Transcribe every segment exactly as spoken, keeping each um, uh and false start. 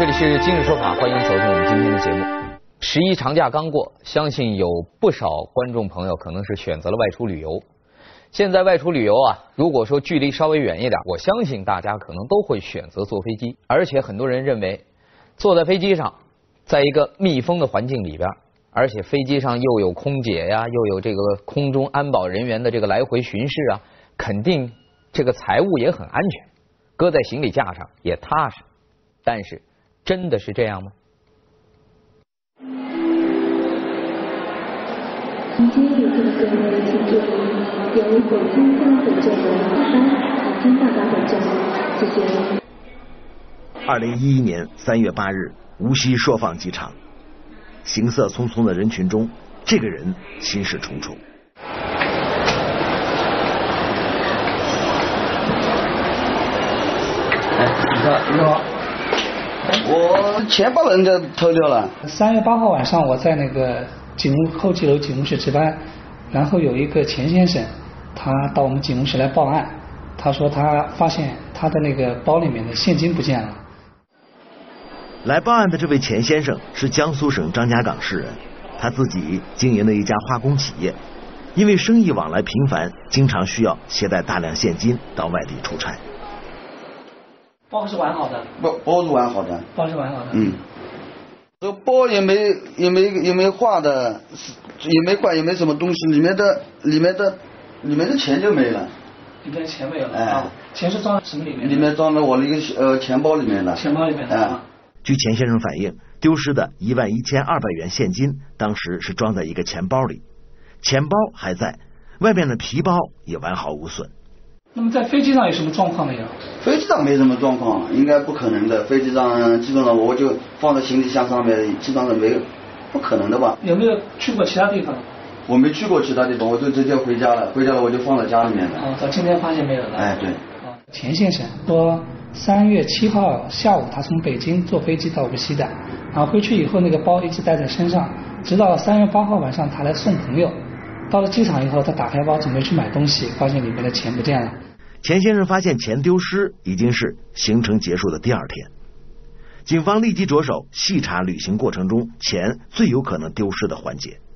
这里是今日说法，欢迎走进我们今天的节目。十一长假刚过，相信有不少观众朋友可能是选择了外出旅游。现在外出旅游啊，如果说距离稍微远一点，我相信大家可能都会选择坐飞机，而且很多人认为坐在飞机上，在一个密封的环境里边，而且飞机上又有空姐呀，又有这个空中安保人员的这个来回巡视啊，肯定这个财物也很安全，搁在行李架上也踏实。但是真的是这样吗？ 迎接旅客的各位请注意，由北京到福州的航班已经到达本站，谢谢。 二零一一年三月八日，无锡朔放机场，行色匆匆的人群中，这个人心事重重。 哎，你好，你好。我钱把人家偷掉了。 三月八号晚上，我在那个警务候机楼警务室值班，然后有一个钱先生，他到我们警务室来报案，他说他发现他的那个包里面的现金不见了。 来报案的这位钱先生是江苏省张家港市人，他自己经营的一家化工企业，因为生意往来频繁，经常需要携带大量现金到外地出差。 包是完好的， 包包是完好的， 包是完好的。 嗯，这包也没也没也没画的，也没换，也没什么东西，里面的里面的里面的钱就没了。 里面钱没有了。 哎， 啊、钱是装什么里面？ 里面装的我那个呃钱包里面的。 钱包里面的。 哎， 据钱先生反映，丢失的一万一千二百元现金，当时是装在一个钱包里，钱包还在，外面的皮包也完好无损。 那么在飞机上有什么状况没有？ 飞机上没什么状况，应该不可能的。飞机上基本上我就放在行李箱上面，基本上没有，不可能的吧？ 有没有去过其他地方？ 我没去过其他地方，我就直接回家了。回家了我就放在家里面了。 哦，到今天发现没有了。 哎，对。 哦，钱先生说，三月七号下午他从北京坐飞机到无锡的，然后回去以后那个包一直带在身上，直到三月八号晚上他来送朋友。到了机场以后，他打开包准备去买东西，发现里面的钱不见了。 钱先生发现钱丢失已经是行程结束的第二天，警方立即着手细查旅行过程中钱最有可能丢失的环节。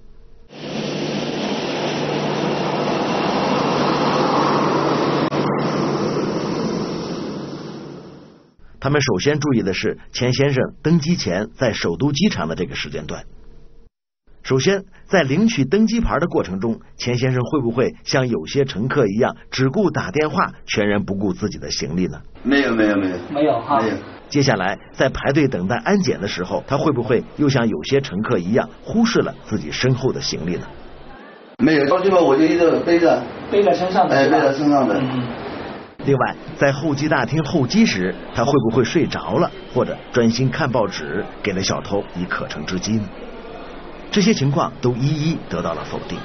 他们首先注意的是钱先生登机前在首都机场的这个时间段。首先，在领取登机牌的过程中，钱先生会不会像有些乘客一样只顾打电话，全然不顾自己的行李呢？ 没有，没有，没有， 没有哈。 没有。 接下来，在排队等待安检的时候，他会不会又像有些乘客一样忽视了自己身后的行李呢？ 没有，到地方我就一直背着， 背在身上的。 哎，背在身上的。 嗯。 另外，在候机大厅候机时，他会不会睡着了，或者专心看报纸，给了小偷以可乘之机呢？这些情况都一一得到了否定。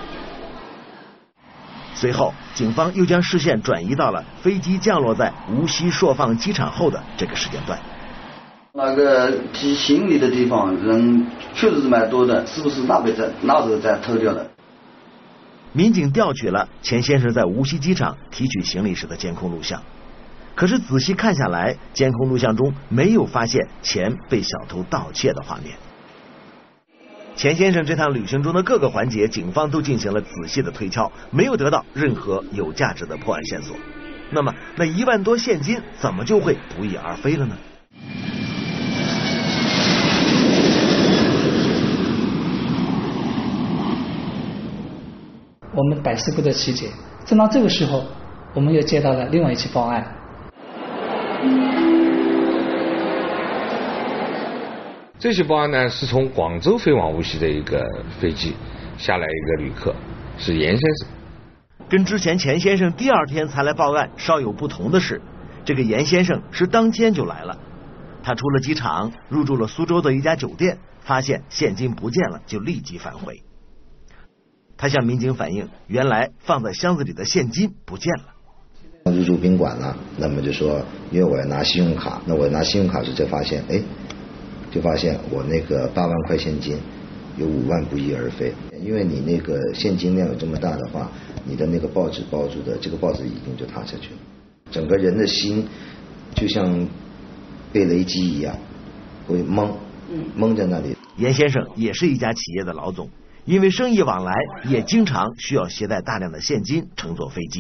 随后，警方又将视线转移到了飞机降落在无锡朔放机场后的这个时间段。 那个提行李的地方人确实是蛮多的，是不是那边在那时候在偷掉的？ 民警调取了钱先生在无锡机场提取行李时的监控录像，可是仔细看下来，监控录像中没有发现钱被小偷盗窃的画面。钱先生这趟旅行中的各个环节，警方都进行了仔细的推敲，没有得到任何有价值的破案线索。那么，那一万多现金怎么就会不翼而飞了呢？ 我们百思不得其解。正当这个时候，我们又接到了另外一起报案。 这起报案呢，是从广州飞往无锡的一个飞机下来一个旅客，是严先生。 跟之前钱先生第二天才来报案稍有不同的是，这个严先生是当天就来了。他出了机场，入住了苏州的一家酒店，发现现金不见了，就立即返回。他向民警反映，原来放在箱子里的现金不见了。 入住宾馆了，那么就说因为我要拿信用卡，那我拿信用卡时就发现，哎，就发现我那个八万块现金有五万不翼而飞。因为你那个现金量有这么大的话，你的那个报纸包住的，这个报纸一定就塌下去了。整个人的心就像被雷击一样， 会懵，懵在那里。 严先生也是一家企业的老总，因为生意往来，也经常需要携带大量的现金乘坐飞机。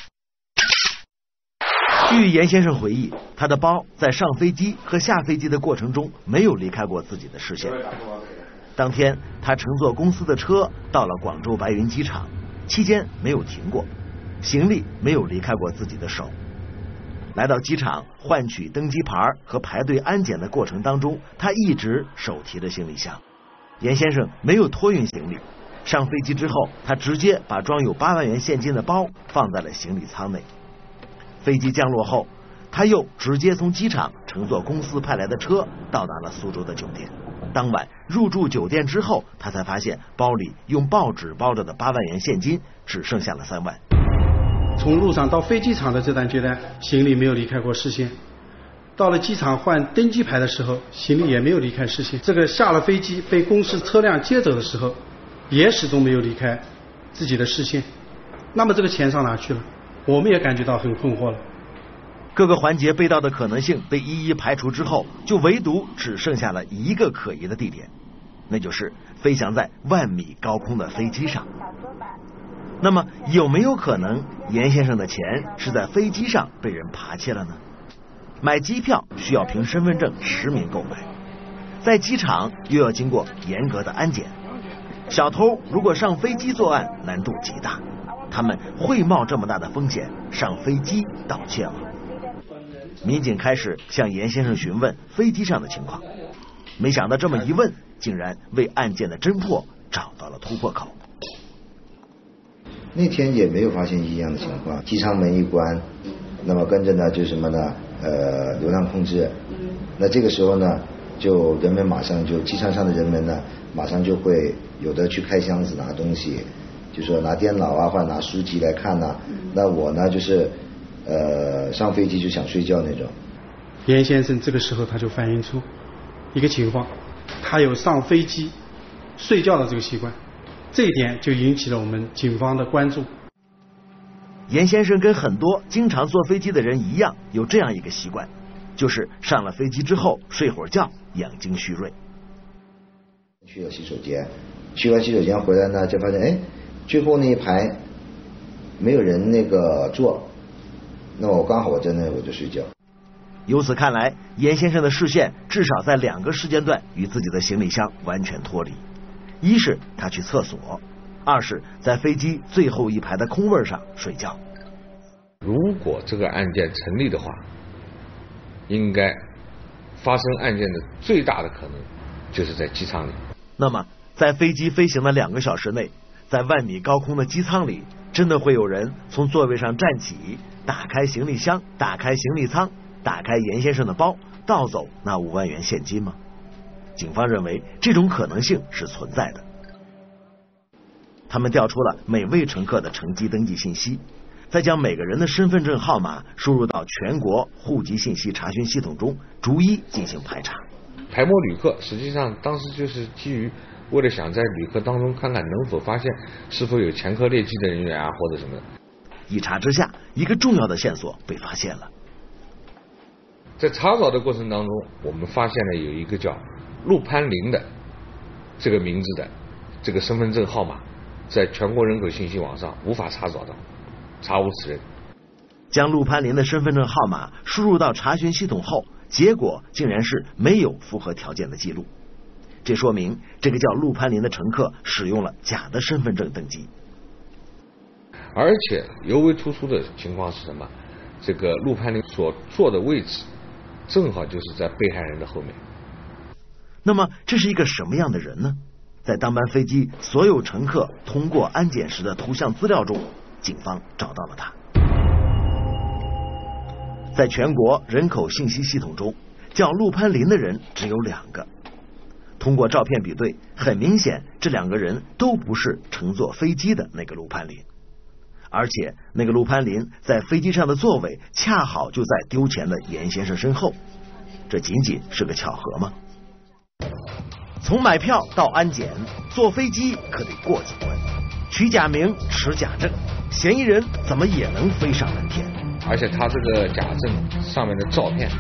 据严先生回忆，他的包在上飞机和下飞机的过程中没有离开过自己的视线。当天，他乘坐公司的车到了广州白云机场，期间没有停过，行李没有离开过自己的手。来到机场换取登机牌和排队安检的过程当中，他一直手提着行李箱。严先生没有托运行李，上飞机之后，他直接把装有八万元现金的包放在了行李舱内。飞机降落后，他又直接从机场乘坐公司派来的车到达了苏州的酒店。当晚入住酒店之后，他才发现包里用报纸包着的八万元现金只剩下了三万。 从路上到飞机场的这段阶段，行李没有离开过视线。到了机场换登机牌的时候，行李也没有离开视线。这个下了飞机被公司车辆接走的时候，也始终没有离开自己的视线。那么这个钱上哪去了？我们也感觉到很困惑了。 各个环节被盗的可能性被一一排除之后，就唯独只剩下了一个可疑的地点，那就是飞翔在万米高空的飞机上。那么有没有可能严先生的钱是在飞机上被人扒窃了呢？买机票需要凭身份证实名购买，在机场又要经过严格的安检，小偷如果上飞机作案难度极大，他们会冒这么大的风险上飞机盗窃吗？民警开始向严先生询问飞机上的情况，没想到这么一问，竟然为案件的侦破找到了突破口。 那天也没有发现异样的情况，机舱门一关，那么跟着呢就什么呢？呃，流量控制。那这个时候呢，就人们马上就机舱上的人们呢，马上就会有的去开箱子拿东西，就说拿电脑啊或者拿书籍来看呐、啊。那我呢就是呃上飞机就想睡觉那种。 严先生这个时候他就反映出一个情况，他有上飞机睡觉的这个习惯。这一点就引起了我们警方的关注。 严先生跟很多经常坐飞机的人一样，有这样一个习惯，就是上了飞机之后睡会儿觉，养精蓄锐。 去了洗手间，去完洗手间回来呢，就发现哎，最后那一排没有人那个坐，那我刚好我在那我就睡觉。 由此看来，严先生的视线至少在两个时间段与自己的行李箱完全脱离。一是他去厕所，二是在飞机最后一排的空位上睡觉。 如果这个案件成立的话，应该发生案件的最大的可能就是在机舱里。 那么在飞机飞行的两个小时内，在万米高空的机舱里，真的会有人从座位上站起，打开行李箱，打开行李舱，打开严先生的包，盗走那五万元现金吗？警方认为这种可能性是存在的。他们调出了每位乘客的乘机登记信息，再将每个人的身份证号码输入到全国户籍信息查询系统中，逐一进行排查。 排摸旅客，实际上当时就是基于为了想在旅客当中看看能否发现是否有前科劣迹的人员啊或者什么的。 一查之下，一个重要的线索被发现了。 在查找的过程当中，我们发现了有一个叫陆潘林的这个名字的这个身份证号码，在全国人口信息网上无法查找到，查无此人。 将陆潘林的身份证号码输入到查询系统后，结果竟然是没有符合条件的记录。这说明这个叫陆潘林的乘客使用了假的身份证登记。 而且尤为突出的情况是什么？这个陆潘林所坐的位置正好就是在被害人的后面。 那么这是一个什么样的人呢？在当班飞机所有乘客通过安检时的图像资料中，警方找到了他。在全国人口信息系统中，叫陆潘林的人只有两个。通过照片比对，很明显这两个人都不是乘坐飞机的那个陆潘林，而且那个陆潘林在飞机上的座位恰好就在丢钱的严先生身后，这仅仅是个巧合吗？从买票到安检，坐飞机可得过几关，取假名持假证，嫌疑人怎么也能飞上蓝天？ 而且他这个假证上面的照片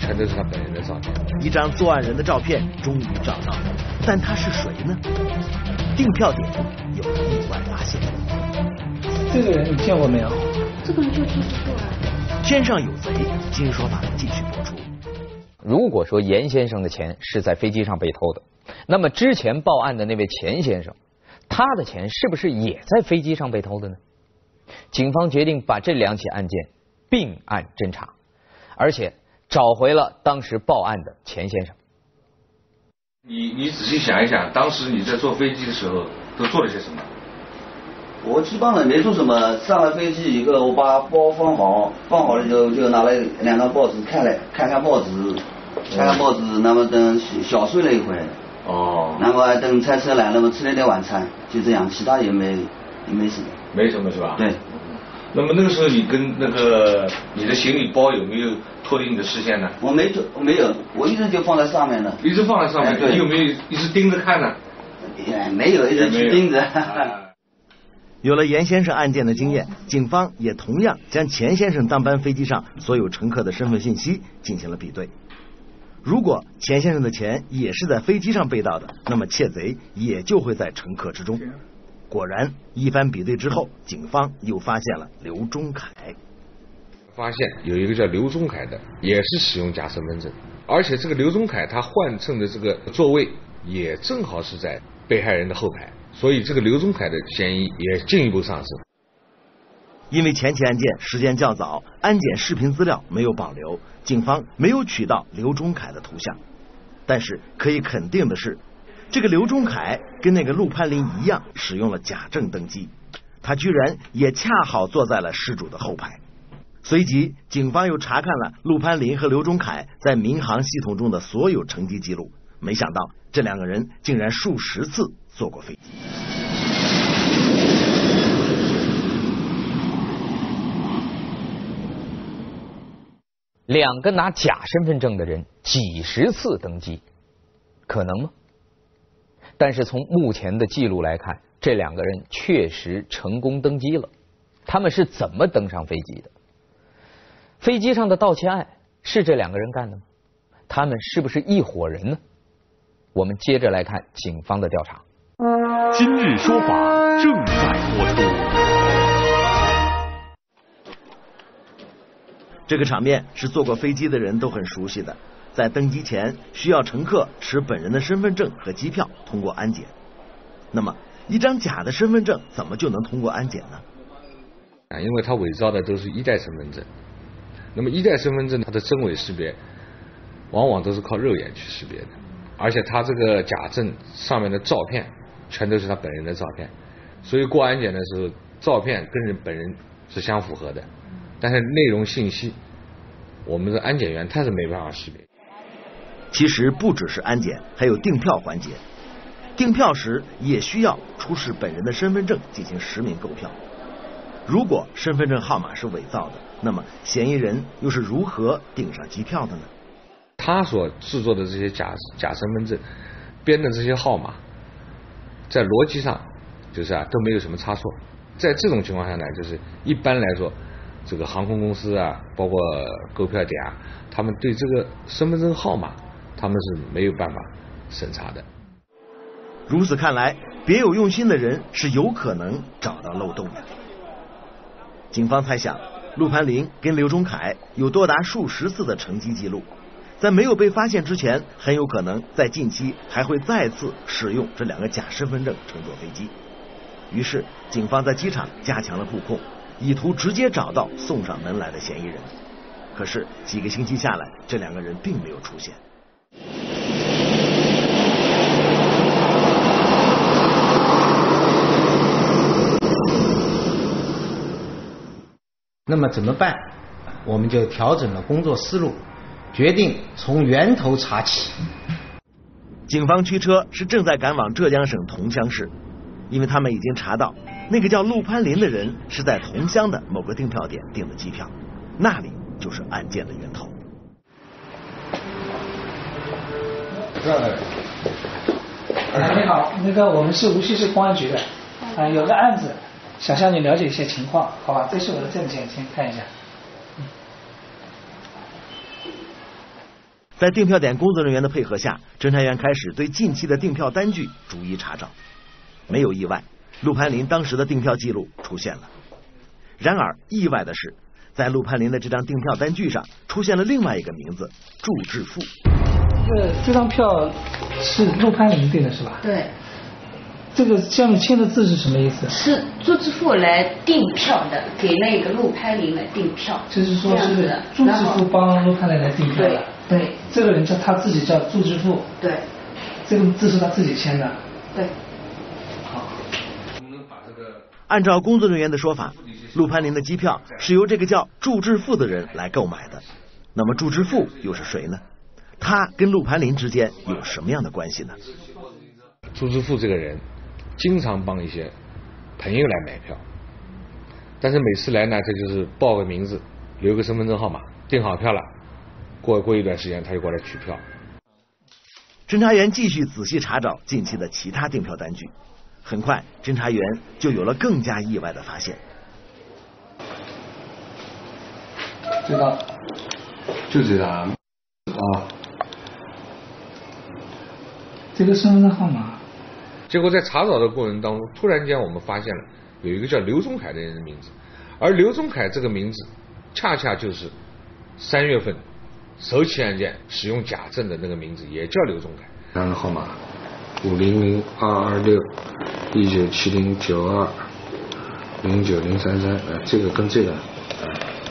全都是他本人的照片。 一张作案人的照片终于找到，但他是谁呢？订票点有意外发现。 这个人你见过没有？ 这个人就记不住了。 天上有贼，今日说法继续播出。 如果说严先生的钱是在飞机上被偷的，那么之前报案的那位钱先生，他的钱是不是也在飞机上被偷的呢？警方决定把这两起案件并案侦查，而且找回了当时报案的钱先生。 你你仔细想一想，当时你在坐飞机的时候都做了些什么？ 我基本上没做什么，上了飞机以后，我把包放好，放好了就就拿了两张报纸看了，看看报纸，看看报纸，那么等小睡了一会儿。哦。那么等菜车来，那么吃了点晚餐，就这样，其他也没也没什么。 没什么是吧？ 对。 那么那个时候你跟那个你的行李包有没有脱离你的视线呢？ 我没没有，我一直就放在上面的。 一直放在上面， 哎、对。 你有没有一直盯着看呢？ 也没有，一直去盯着。 有了严先生案件的经验，警方也同样将钱先生当班飞机上所有乘客的身份信息进行了比对。如果钱先生的钱也是在飞机上被盗的，那么窃贼也就会在乘客之中。果然，一番比对之后，警方又发现了刘忠凯。 发现有一个叫刘忠凯的，也是使用假身份证，而且这个刘忠凯他换乘的这个座位也正好是在被害人的后排。所以这个刘忠凯的嫌疑也进一步上升。 因为前起案件时间较早，安检视频资料没有保留，警方没有取到刘忠凯的图像。但是可以肯定的是，这个刘忠凯跟那个陆潘林一样，使用了假证登机，他居然也恰好坐在了失主的后排。随即，警方又查看了陆潘林和刘忠凯在民航系统中的所有乘机记录，没想到这两个人竟然数十次坐过飞机。 两个拿假身份证的人几十次登机，可能吗？但是从目前的记录来看，这两个人确实成功登机了。他们是怎么登上飞机的？飞机上的盗窃案是这两个人干的吗？他们是不是一伙人呢？我们接着来看警方的调查。 今日说法正在播出。 这个场面是坐过飞机的人都很熟悉的，在登机前需要乘客持本人的身份证和机票通过安检。那么一张假的身份证怎么就能通过安检呢？ 啊，因为它伪造的都是一代身份证，那么一代身份证它的真伪识别往往都是靠肉眼去识别的，而且它这个假证上面的照片全都是他本人的照片，所以过安检的时候照片跟人本人是相符合的，但是内容信息我们的安检员他是没办法识别。 其实不只是安检，还有订票环节。订票时也需要出示本人的身份证进行实名购票。如果身份证号码是伪造的，那么嫌疑人又是如何订上机票的呢？ 他所制作的这些假假身份证编的这些号码，在逻辑上就是啊都没有什么差错。在这种情况下呢，就是一般来说，这个航空公司啊，包括购票点啊，他们对这个身份证号码他们是没有办法审查的。 如此看来，别有用心的人是有可能找到漏洞的。警方猜想，陆潘林跟刘忠凯有多达数十次的乘机记录，在没有被发现之前，很有可能在近期还会再次使用这两个假身份证乘坐飞机。于是，警方在机场加强了布控，以图直接找到送上门来的嫌疑人。可是几个星期下来，这两个人并没有出现。 那么怎么办？我们就调整了工作思路，决定从源头查起。 警方驱车是正在赶往浙江省桐乡市，因为他们已经查到那个叫陆潘林的人是在桐乡的某个订票点订的机票，那里就是案件的源头。 哎，你好，那个我们是无锡市公安局的，啊，有个案子，想向你了解一些情况，好吧？这是我的证件，先看一下。 在订票点工作人员的配合下，侦查员开始对近期的订票单据逐一查找。没有意外，陆潘林当时的订票记录出现了。然而意外的是，在陆潘林的这张订票单据上出现了另外一个名字祝致富。 这这张票是陆潘林订的是吧？ 对。 这个下面签的字是什么意思？ 是祝致富来订票的，给那个陆潘林来订票。 就是说是祝致富帮陆潘林来订票的。 对。对。 这个人叫他自己叫祝致富。 对。 这个字是他自己签的。 对。 好。 按照工作人员的说法，陆潘林的机票是由这个叫祝致富的人来购买的。那么祝致富又是谁呢？他跟陆潘林之间有什么样的关系呢？ 祝致富这个人经常帮一些朋友来买票，但是每次来呢，他就是报个名字，留个身份证号码，订好票了，过过一段时间他就过来取票。 侦查员继续仔细查找近期的其他订票单据，很快侦查员就有了更加意外的发现。 这张， 就这张啊， 这个身份证号码。 结果在查找的过程当中，突然间我们发现了有一个叫刘宗凯的人的名字，而刘宗凯这个名字恰恰就是三月份首起案件使用假证的那个名字，也叫刘宗凯。 然后号码五零零二二六一九七零九二零九零三三，呃，这个跟这个，呃，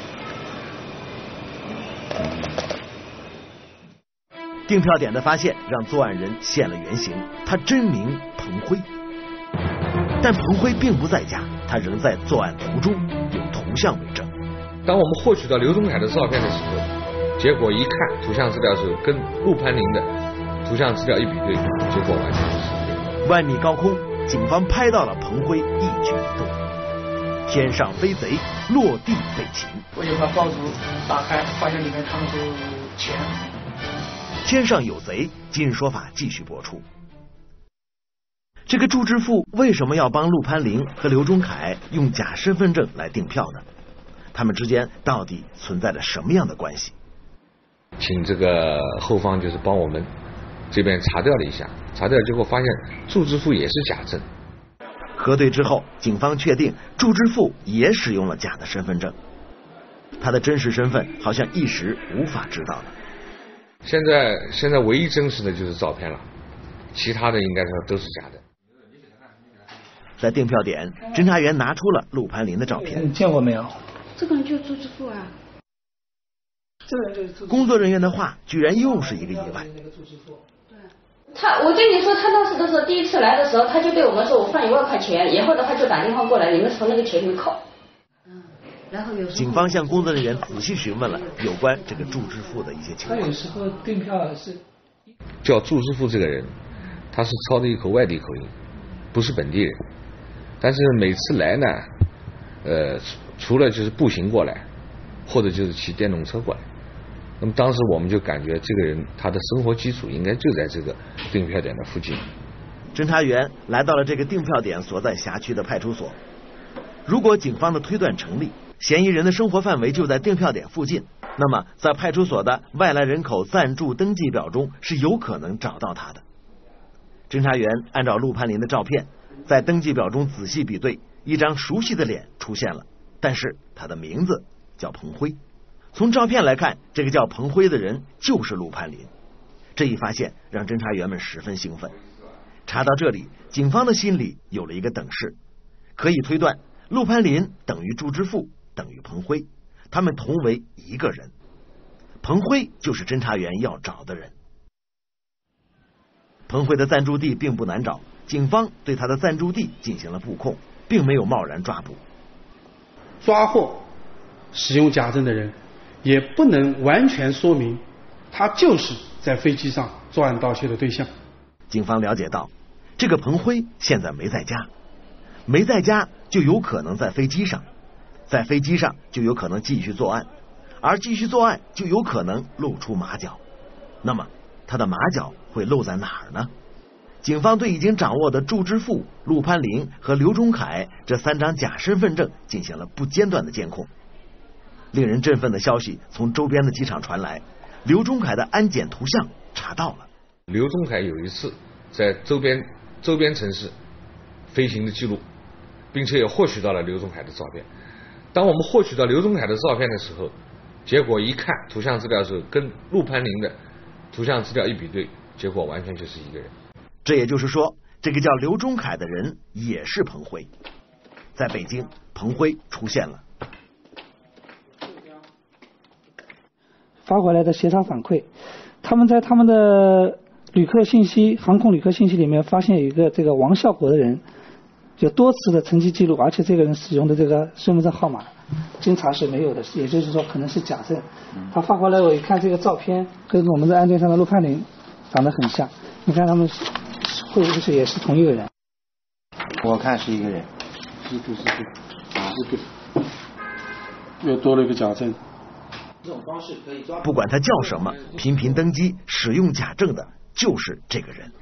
订票点的发现让作案人现了原形，他真名彭辉。但彭辉并不在家，他仍在作案途中，有图像为证。 当我们获取到刘宗凯的照片的时候，结果一看图像资料的时候，跟陆潘林的图像资料一比对，结果完全是。 万米高空，警方拍到了彭辉一举一动。天上飞贼，落地被擒。 我就把报纸打开，发现里面他们都钱。 天上有贼，今日说法继续播出。这个祝致富为什么要帮陆潘林和刘忠凯用假身份证来订票呢？他们之间到底存在着什么样的关系？ 请这个后方就是帮我们这边查调了一下，查调结果发现祝致富也是假证。 核对之后，警方确定祝致富也使用了假的身份证，他的真实身份好像一时无法知道了。 现在现在唯一真实的就是照片了，其他的应该说都是假的。 在订票点，侦查员拿出了陆潘林的照片。 你见过没有？ 这个人就是祝致富啊。 这个人就是祝致富。 工作人员的话居然又是一个意外。 他，我对你说，他当时的时候，第一次来的时候，他就对我们说，我放一万块钱，以后的话就打电话过来，你们从那个钱里面扣。嗯，然后有警方向工作人员仔细询问了有关这个祝致富的一些情况。 他有时候订票是叫祝致富这个人，他是操着一口外地口音，不是本地人，但是每次来呢，呃，除了就是步行过来，或者就是骑电动车过来。那么当时我们就感觉这个人他的生活基础应该就在这个订票点的附近。 侦查员来到了这个订票点所在辖区的派出所。如果警方的推断成立，嫌疑人的生活范围就在订票点附近，那么在派出所的外来人口暂住登记表中是有可能找到他的。侦查员按照陆潘林的照片，在登记表中仔细比对，一张熟悉的脸出现了，但是他的名字叫彭辉。从照片来看，这个叫彭辉的人就是陆潘林。这一发现让侦查员们十分兴奋。查到这里，警方的心里有了一个等式，可以推断陆潘林等于祝致富等于彭辉，他们同为一个人。彭辉就是侦查员要找的人。彭辉的暂住地并不难找，警方对他的暂住地进行了布控，并没有贸然抓捕。 抓获使用假证的人，也不能完全说明他就是在飞机上作案盗窃的对象。 警方了解到，这个彭辉现在没在家，没在家就有可能在飞机上，在飞机上就有可能继续作案，而继续作案就有可能露出马脚。那么他的马脚会露在哪儿呢？警方对已经掌握的祝致富、陆潘林和刘忠凯这三张假身份证进行了不间断的监控。令人振奋的消息从周边的机场传来， 刘忠凯的安检图像查到了。 刘忠凯有一次在周边周边城市飞行的记录，并且也获取到了刘忠凯的照片。当我们获取到刘忠凯的照片的时候，结果一看图像资料的时候，跟陆攀林的图像资料一比对，结果完全就是一个人。 这也就是说，这个叫刘忠凯的人也是彭辉。在北京，彭辉出现了。 发回来的协查反馈，他们在他们的旅客信息、航空旅客信息里面发现有一个这个王孝国的人，有多次的乘机记录，而且这个人使用的这个身份证号码经查是没有的，也就是说可能是假证。他发回来我一看这个照片跟我们在案件上的陆攀林长得很像，你看他们会不会是也是同一个人？ 我看是一个人， 是对是对啊是对，又多了一个假证。 这种方式可以抓。 不管他叫什么，频频登机使用假证的就是这个人。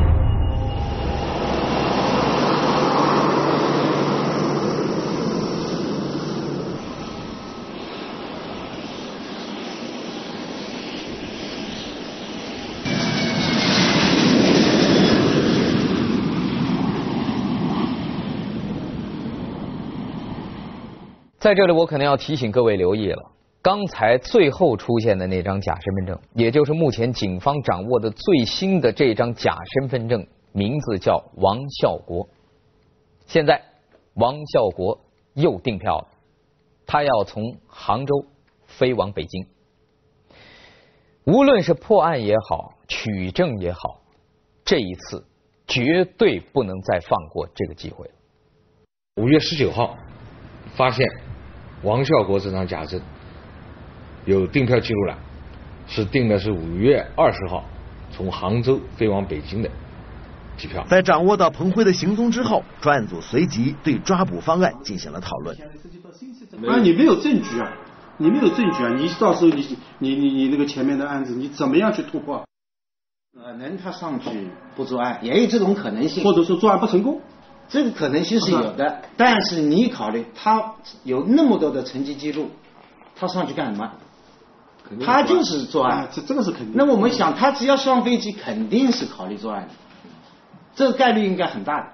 在这里，我可能要提醒各位留意了。刚才最后出现的那张假身份证，也就是目前警方掌握的最新的这张假身份证，名字叫王孝国。现在，王孝国又订票了，他要从杭州飞往北京。无论是破案也好，取证也好，这一次绝对不能再放过这个机会了。 五月十九号，发现王孝国这张假证有订票记录了，是订的是五月二十号从杭州飞往北京的机票。 在掌握到彭辉的行踪之后，专案组随即对抓捕方案进行了讨论。 啊，你没有证据啊，你没有证据啊，你到时候你你你你那个前面的案子，你怎么样去突破？ 可能他上去不作案，也有这种可能性， 或者说作案不成功， 这个可能性是有的。但是你考虑他有那么多的成绩记录，他上去干什么？他就是作案， 啊、这这个是肯定。 那我们想，他只要上飞机，肯定是考虑作案的，这个概率应该很大的。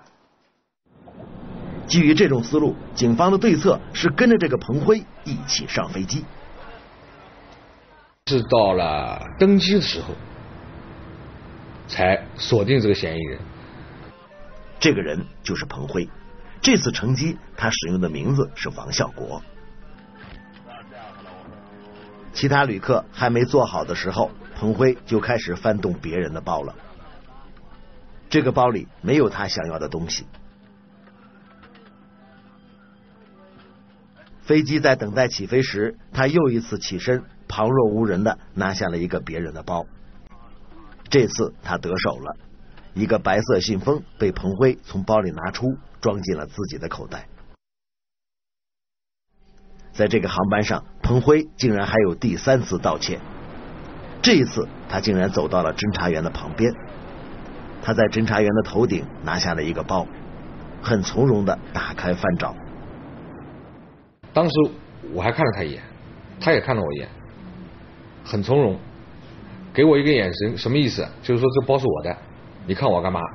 基于这种思路，警方的对策是跟着这个彭辉一起上飞机。 是到了登机的时候，才锁定这个嫌疑人。 这个人就是彭辉。这次乘机，他使用的名字是王孝国。其他旅客还没坐好的时候，彭辉就开始翻动别人的包了。这个包里没有他想要的东西。飞机在等待起飞时，他又一次起身，旁若无人的拿下了一个别人的包。这次他得手了，一个白色信封被彭辉从包里拿出，装进了自己的口袋。在这个航班上，彭辉竟然还有第三次盗窃。这一次，他竟然走到了侦查员的旁边，他在侦查员的头顶拿下了一个包，很从容的打开翻找。 当时我还看了他一眼，他也看了我一眼，很从容，给我一个眼神，什么意思？就是说这包是我的，你看我干嘛？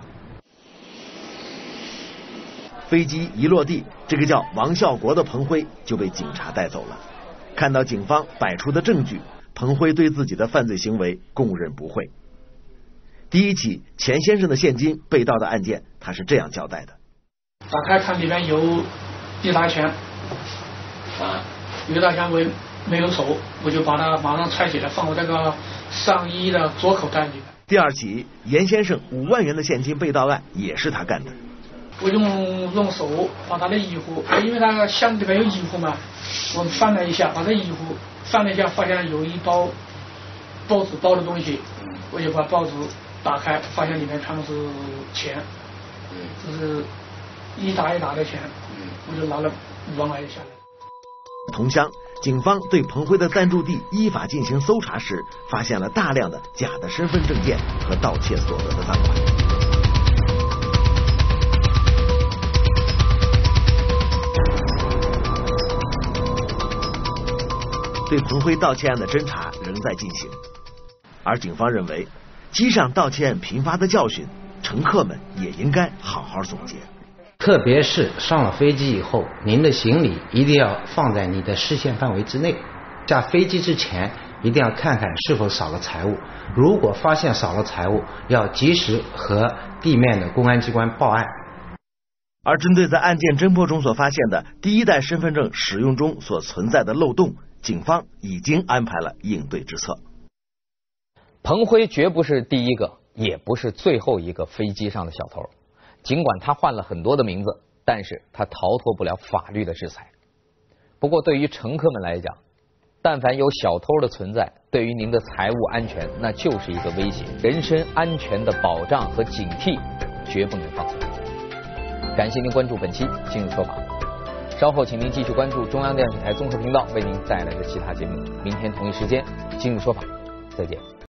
飞机一落地，这个叫王孝国的彭辉就被警察带走了。看到警方摆出的证据，彭辉对自己的犯罪行为供认不讳。第一起钱先生的现金被盗的案件，他是这样交代的： 打开看里面有一沓钱，啊，有一沓钱我没有手，我就把它马上揣起来，放我这个上衣的左口袋里面。 第二起严先生五万元的现金被盗案也是他干的。 我用用手把他的衣服，因为他箱子里面有衣服嘛，我翻了一下，把这衣服翻了一下，发现有一包报纸包的东西，我就把报纸打开，发现里面全都是钱，就是一沓一沓的钱，我就拿了五万块钱下来。 同乡，警方对彭辉的暂住地依法进行搜查时，发现了大量的假的身份证件和盗窃所得的赃款。对彭辉盗窃案的侦查仍在进行， 而警方认为，机上盗窃案频发的教训，乘客们也应该好好总结。 特别是上了飞机以后，您的行李一定要放在你的视线范围之内。下飞机之前，一定要看看是否少了财物。如果发现少了财物，要及时和地面的公安机关报案。 而针对在案件侦破中所发现的第一代身份证使用中所存在的漏洞，警方已经安排了应对之策。 彭辉绝不是第一个，也不是最后一个飞机上的小偷。尽管他换了很多的名字，但是他逃脱不了法律的制裁。不过对于乘客们来讲，但凡有小偷的存在，对于您的财务安全那就是一个威胁，人身安全的保障和警惕绝不能放松。感谢您关注本期《今日说法》，稍后请您继续关注中央电视台综合频道为您带来的其他节目。明天同一时间《今日说法》，再见。